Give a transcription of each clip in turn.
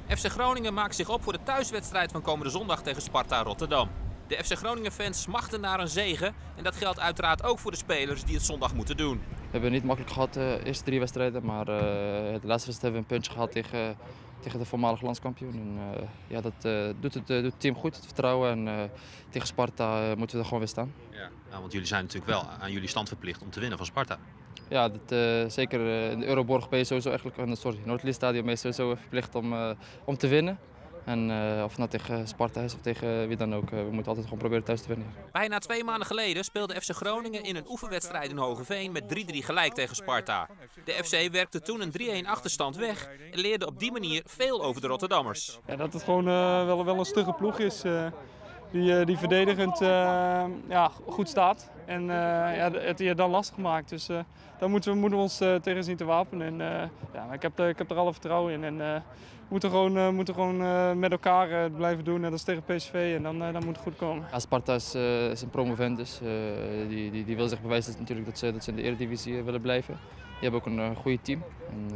FC Groningen maakt zich op voor de thuiswedstrijd van komende zondag tegen Sparta Rotterdam. De FC Groningen-fans smachten naar een zege en dat geldt uiteraard ook voor de spelers die het zondag moeten doen. We hebben het niet makkelijk gehad de eerste 3 wedstrijden, maar de laatste wedstrijd hebben we een puntje gehad tegen de voormalige landskampioen. En, ja, dat doet het team goed, het vertrouwen. En tegen Sparta moeten we er gewoon weer staan. Ja. Nou, want jullie zijn natuurlijk wel aan jullie stand verplicht om te winnen van Sparta. Ja, zeker in de Euroborg ben je sowieso Noordlichtstadion ben je sowieso verplicht om te winnen. En of het nou tegen Sparta is of tegen wie dan ook, we moeten altijd gewoon proberen thuis te winnen. Bijna 2 maanden geleden speelde FC Groningen in een oefenwedstrijd in Hogeveen met 3-3 gelijk tegen Sparta. De FC werkte toen een 3-1 achterstand weg en leerde op die manier veel over de Rotterdammers. Ja, dat het gewoon wel een stugge ploeg is die verdedigend goed staat en het je dan lastig maakt. Dus daar moeten we ons tegen zien te wapenen. En, maar ik heb er alle vertrouwen in. En we moeten gewoon met elkaar blijven doen. En dat is tegen PSV en dan moet het goed komen. Ja, Sparta is een promovendus. Die wil zich bewijzen natuurlijk dat ze in de Eredivisie willen blijven. Die hebben ook een goede team. En,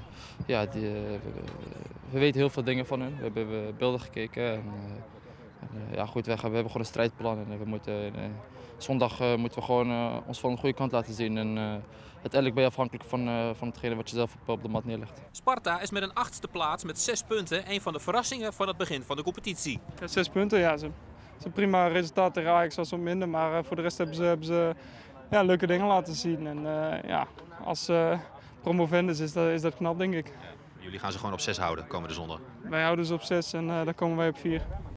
we weten heel veel dingen van hen. We hebben beelden gekeken. En, ja, goed, we hebben gewoon een strijdplan en zondag moeten we gewoon ons van de goede kant laten zien. En uiteindelijk ben je afhankelijk van hetgene wat je zelf op de mat neerlegt. Sparta is met een 8e plaats met 6 punten een van de verrassingen van het begin van de competitie. Ja, 6 punten, ja. Het is een prima resultaat. Tegen Ajax was wat minder, maar voor de rest hebben ze leuke dingen laten zien. En als promovendus is dat knap, denk ik. Jullie gaan ze gewoon op 6 houden komende zondag. Wij houden ze op 6 en dan komen wij op 4.